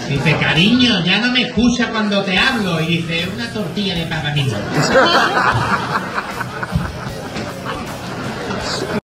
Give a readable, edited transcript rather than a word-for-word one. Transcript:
Dice, cariño, ya no me escucha cuando te hablo. Y dice, una tortilla de papa.